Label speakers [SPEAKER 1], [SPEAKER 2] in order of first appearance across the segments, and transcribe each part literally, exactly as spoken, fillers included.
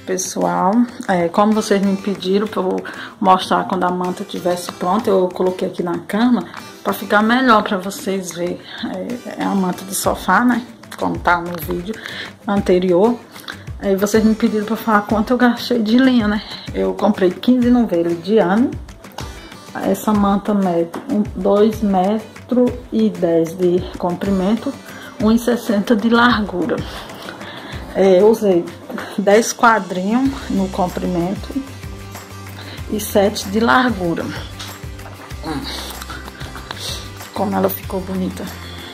[SPEAKER 1] Pessoal, é, como vocês me pediram para eu mostrar quando a manta estivesse pronta, eu coloquei aqui na cama para ficar melhor para vocês verem. É, é a manta de sofá, né? Como tá no vídeo anterior. Aí vocês me pediram para falar quanto eu gastei de linha, né? Eu comprei quinze novelos de ano. Essa manta mede dois metros e dez de comprimento, um e sessenta de largura. É, eu usei dez quadrinhos no comprimento e sete de largura. Hum. Como ela ficou bonita.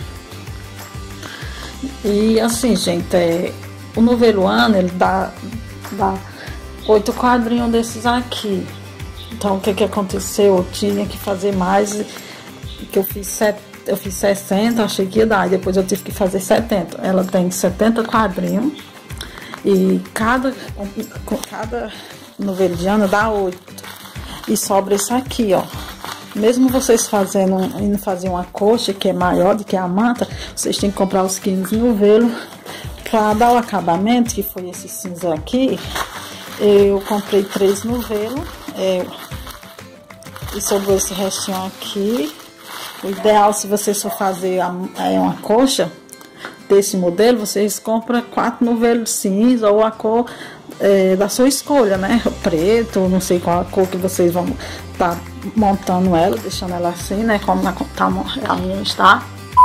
[SPEAKER 1] E assim, gente, é, o novelo ano, ele dá, dá oito quadrinhos desses aqui. Então, o que que aconteceu? Eu tinha que fazer mais, que eu fiz sete, eu fiz sessenta, achei que ia dar, e depois eu tive que fazer setenta. Ela tem setenta quadrinhos. E cada, cada novelo de ano dá oito. E sobra isso aqui, ó. Mesmo vocês fazendo, indo fazer uma coxa que é maior do que a manta, vocês têm que comprar os quinze novelos para dar o acabamento, que foi esse cinza aqui. Eu comprei três novelos. É, e sobrou esse restinho aqui. O ideal, se vocês for fazer a, é uma coxa desse modelo, vocês compram quatro novelos cinza ou a cor é, da sua escolha, né? Preto, não sei qual a cor que vocês vão estar tá montando ela, deixando ela assim, né? Como na, tá, a minha está.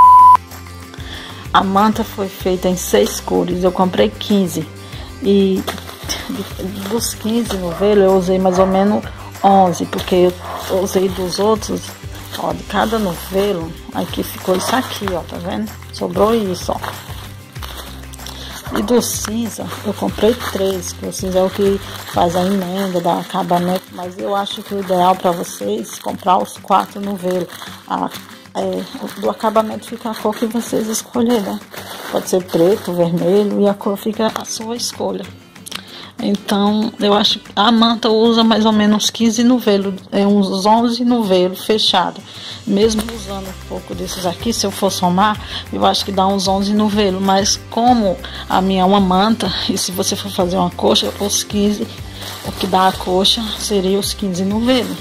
[SPEAKER 1] A manta foi feita em seis cores, eu comprei quinze. E dos quinze novelos eu usei mais ou menos onze, porque eu usei dos outros. Ó, de cada novelo, aqui ficou isso aqui, ó, tá vendo? Sobrou isso, ó. E do cinza, eu comprei três, que o cinza é o que faz a emenda, dá acabamento, mas eu acho que o ideal pra vocês, comprar os quatro novelos. A, é, do acabamento fica a cor que vocês escolherem, né? Pode ser preto, vermelho, e a cor fica a sua escolha. Então, eu acho que a manta usa mais ou menos quinze novelos, é, uns onze novelos fechados. Mesmo usando um pouco desses aqui, se eu for somar, eu acho que dá uns onze novelos. Mas como a minha é uma manta, e se você for fazer uma coxa, os quinze, o que dá a coxa seria os quinze novelos.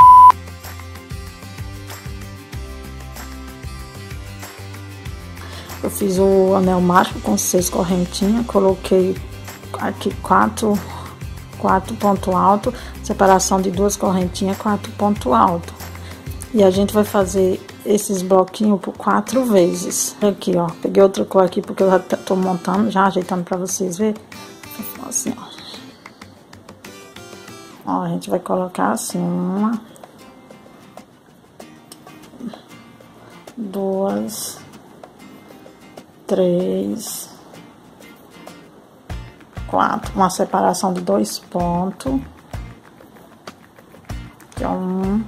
[SPEAKER 1] Eu fiz o anel mágico com seis correntinhas, coloquei aqui quatro, quatro pontos altos, separação de duas correntinhas, quatro pontos altos. E a gente vai fazer esses bloquinhos por quatro vezes. Aqui, ó, peguei outra cor aqui porque eu já tô montando, já ajeitando pra vocês verem. Assim, ó. Ó, a gente vai colocar assim, uma, duas, três, quatro, uma separação de dois pontos, que é um,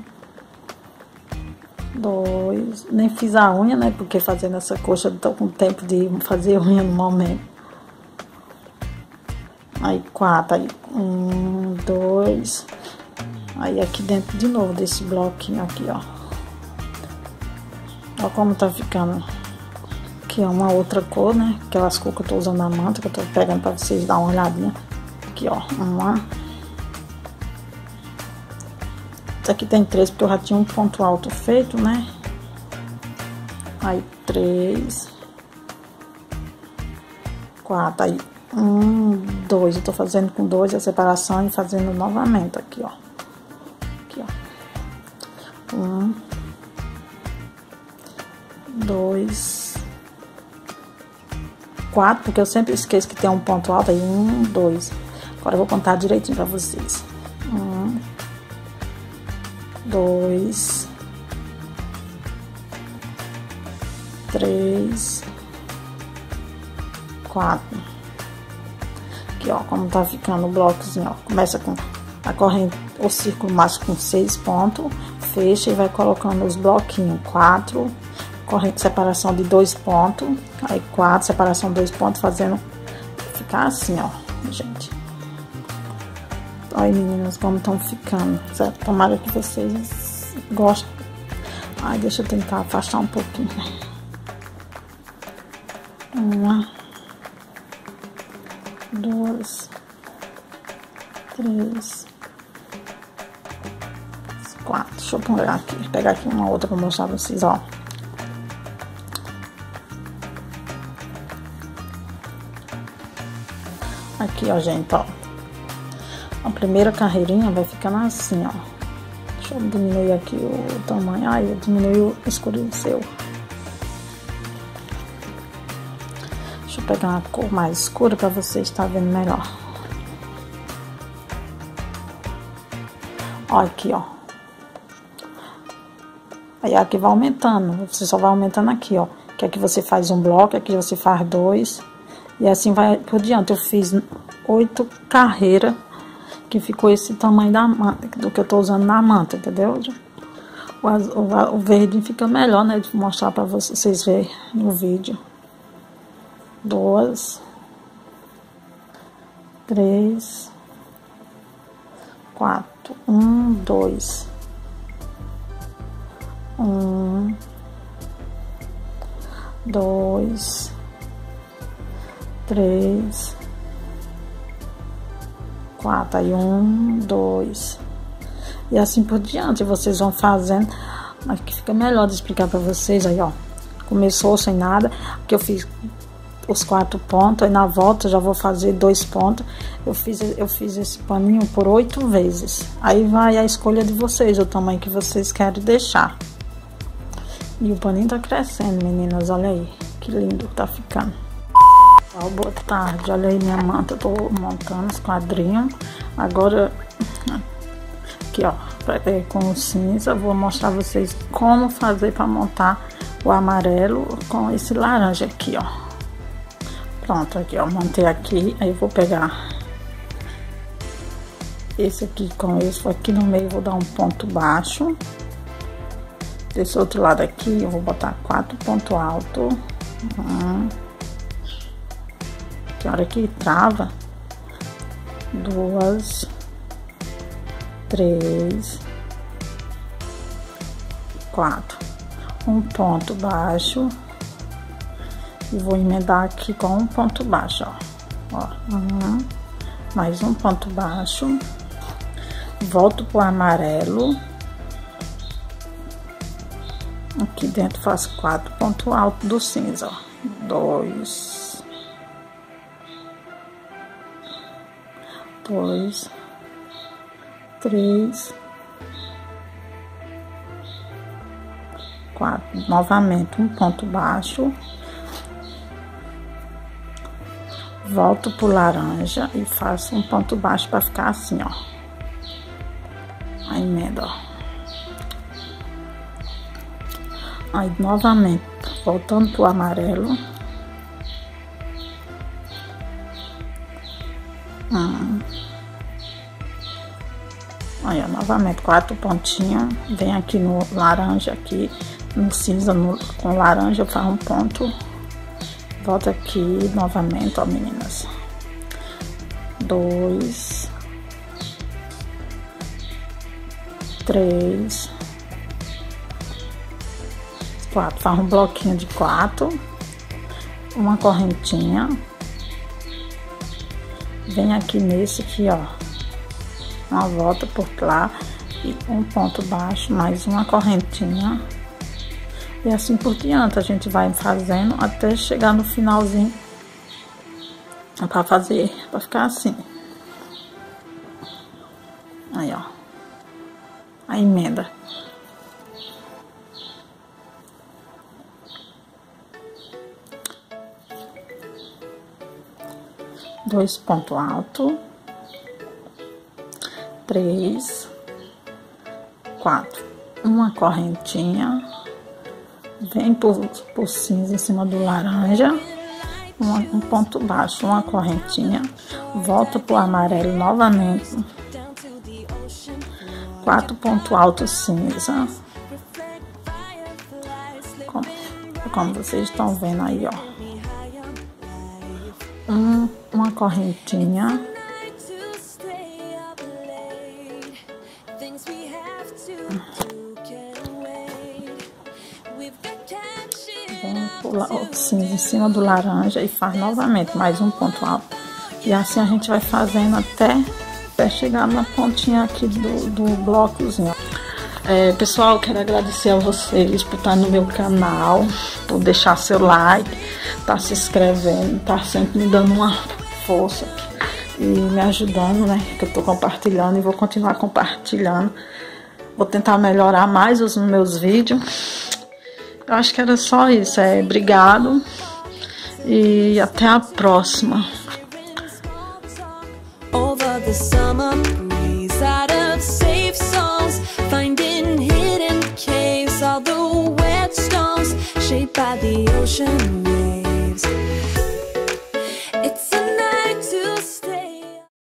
[SPEAKER 1] dois, nem fiz a unha, né, porque fazendo essa coxa eu tô com tempo de fazer unha no momento. Aí quatro, aí um, dois, aí aqui dentro de novo desse bloquinho aqui, ó. Ó como tá ficando. Aqui é uma outra cor, né? Aquelas cores que eu tô usando na manta, que eu tô pegando pra vocês dar uma olhadinha. Aqui, ó. Uma. Esse aqui tem três, porque eu já tinha um ponto alto feito, né? Aí, três. Quatro. Aí, um, dois. Eu tô fazendo com dois a separação e fazendo novamente. Aqui, ó. Aqui, ó. Um. Dois. Quatro, porque eu sempre esqueço que tem um ponto alto. Aí, um, dois. Agora eu vou contar direitinho pra vocês. Um, dois, três, quatro. Aqui, ó, como tá ficando o blocozinho, ó. Começa com a corrente, o círculo máximo com seis pontos, fecha e vai colocando os bloquinhos. Quatro, corrente, separação de dois pontos, aí quatro, separação de dois pontos, fazendo ficar assim, ó, gente. Olha, meninas, como estão ficando, certo? Tomara que vocês gostem. Ai, deixa eu tentar afastar um pouquinho. Uma, duas, três, quatro. Deixa eu pegar aqui, pegar aqui uma outra pra mostrar pra vocês, ó. Aqui, ó, gente, ó. A primeira carreirinha vai ficando assim, ó. Deixa eu diminuir aqui o tamanho. Ai, eu diminui o escureceu. Deixa eu pegar uma cor mais escura pra vocês estarem vendo melhor. Ó, aqui, ó. Aí aqui vai aumentando. Você só vai aumentando aqui, ó. Que aqui você faz um bloco, aqui você faz dois. E assim vai por diante. Eu fiz oito carreiras. Que ficou esse tamanho da manta, do que eu tô usando na manta, entendeu? O, o, o verde fica melhor, né? De mostrar pra vocês verem no vídeo. Duas. Três. Quatro. Um, dois. Um. Dois. Três. Quatro, aí um, dois, e assim por diante, vocês vão fazendo, mas que fica melhor de explicar pra vocês, aí ó, começou sem nada, que eu fiz os quatro pontos, aí na volta já vou fazer dois pontos, eu fiz, eu fiz esse paninho por oito vezes, aí vai a escolha de vocês, o tamanho que vocês querem deixar, e o paninho tá crescendo, meninas, olha aí, que lindo que tá ficando. Boa tarde, olha aí minha manta, eu tô montando os quadrinhos. Agora, aqui ó, com o cinza, vou mostrar a vocês como fazer para montar o amarelo com esse laranja aqui, ó. Pronto, aqui ó, montei aqui, aí vou pegar esse aqui com esse, aqui no meio vou dar um ponto baixo. Desse outro lado aqui eu vou botar quatro pontos altos. Um. Que hora que trava, duas, três, quatro, um ponto baixo e vou emendar aqui com um ponto baixo, ó, ó, um, mais um ponto baixo, volto pro amarelo, aqui dentro faço quatro pontos altos do cinza, ó, dois, dois, três, quatro, novamente um ponto baixo, volto pro laranja e faço um ponto baixo para ficar assim, ó, a emenda, ó. Aí novamente voltando pro amarelo, Hum. Aí, ó, novamente quatro pontinhos, vem aqui no laranja, aqui no cinza, no, com laranja eu faço um ponto, volta aqui novamente, ó, meninas, dois, três, quatro, faz um bloquinho de quatro, uma correntinha. Vem aqui nesse aqui, ó, uma volta por lá e um ponto baixo, mais uma correntinha. E assim por diante, a gente vai fazendo até chegar no finalzinho, pra fazer, pra ficar assim. Aí, ó, a emenda. Dois pontos altos, três, quatro, uma correntinha, vem por, por cinza em cima do laranja, uma, um ponto baixo, uma correntinha, volta pro amarelo novamente, quatro pontos altos cinza, como, como vocês estão vendo aí, ó. Um, uma correntinha, vem pular o cinza em cima do laranja e faz novamente mais um ponto alto, e assim a gente vai fazendo até até chegar na pontinha aqui do, do blocozinho. É, pessoal, quero agradecer a vocês por estar no meu canal, por deixar seu like, estar se inscrevendo, estar sempre me dando uma força e me ajudando, né? Que eu tô compartilhando e vou continuar compartilhando. Vou tentar melhorar mais os meus vídeos. Eu acho que era só isso. É, obrigado e até a próxima.
[SPEAKER 2] Over the summer breeze, out of safe songs, finding hidden caves, all the wet stones shaped by the ocean.